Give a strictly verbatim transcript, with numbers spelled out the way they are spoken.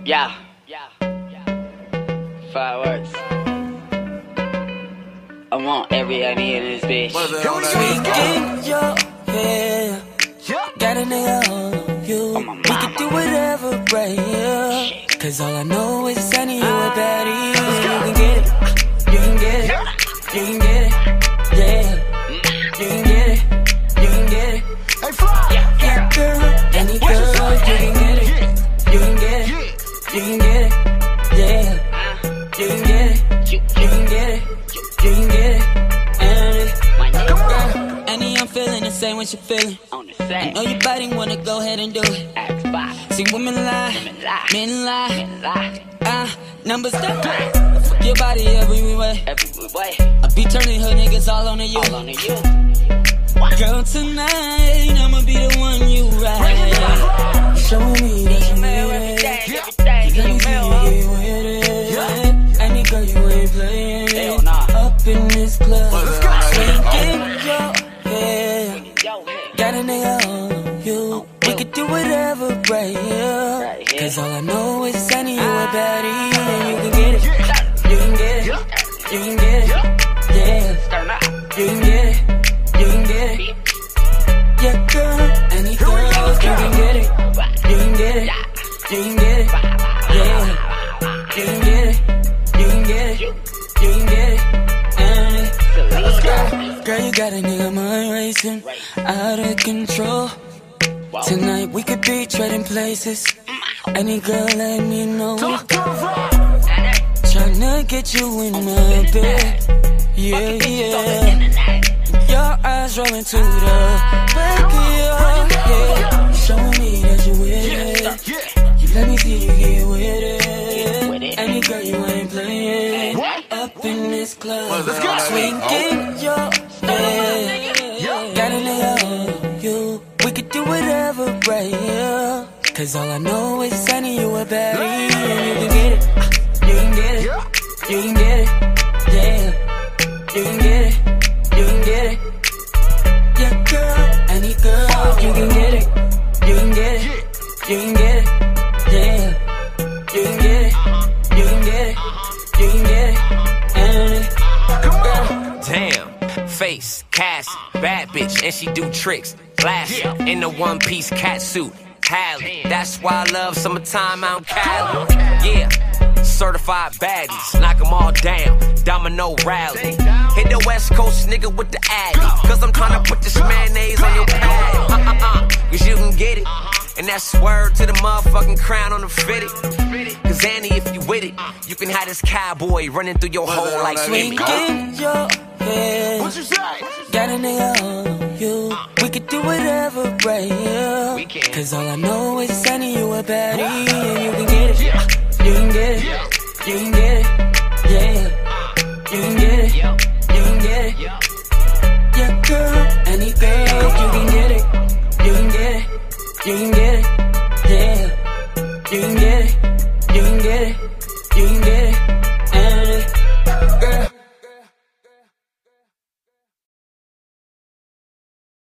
Yeah, yeah, fireworks. I want every idea in this bitch. We in your head, got a nigga on you. We can do whatever right here, cause all I know is sending you a baddie. You can get it, you can get it, you can get it, yeah. You can get it, you can get it. Hey, FLii! Yeah, girl, any girl, you can get it, you can get it, you can get it, yeah. You can get it, you can get it, you can get it. Annie, I'm feeling the same what you feeling. I know your body wanna go ahead and do it. See, women lie, men lie. Ah, numbers don't lie. Fuck your body every way. I be turning her niggas all on you. Girl, tonight I'ma be the one you ride. Show me that you made it. Let me see you get with it. Any girl you ain't playing. Up in this club, swinging your head. Got a nigga on you. We could do whatever right here, cause all I know is sending you a baddie. And you can get it, you can get it, you can get it, yeah. You can get it, you can get it, yeah, girl. Any girl, you can get it, you can get it, you can get it, yeah. You can get it, you can get it, you can get it. Girl, you got a nigga mind racing, out of control. Tonight we could be trading places. Any girl, let me know. Tryna get you in my bed, yeah, yeah. Your eyes rolling to the back of your head. Show me that you with it. You let me see you get with it. Any girl you ain't playing. Up in this club, swinging your head. Got a nigga on you. We could do whatever right here, cause all I know is sending you a baddie. And you can get it, you can get it, you can get it, yeah. You can get it, you can get it, yeah, girl. Any girl, you can get it, you can get it, you can get it, yeah. You can get it, you can get it, you can get it. And damn, face, Cassie, bad bitch, and she do tricks. Flash in the one-piece cat suit, Halle. That's why I love summertime out in Cali. Yeah, certified baddies, knock them all down, domino rally. Hit the West Coast nigga with the addy, cause I'm tryna put this mayonnaise on your pad. Uh-uh-uh, cause you can get it. And that's word to the motherfucking crown on the fitted. Cause Annie, if you with it, you can have this cowboy running through your hole like swinging your head. What you say? Got a nigga on you. We could do whatever right here, cause all I know is sending you a baddie. And you can get it, you can get it, you can get it, yeah. You can get it, you can get it, yeah, girl. Any girl, you can get it, you can get it, you can get it, yeah. You can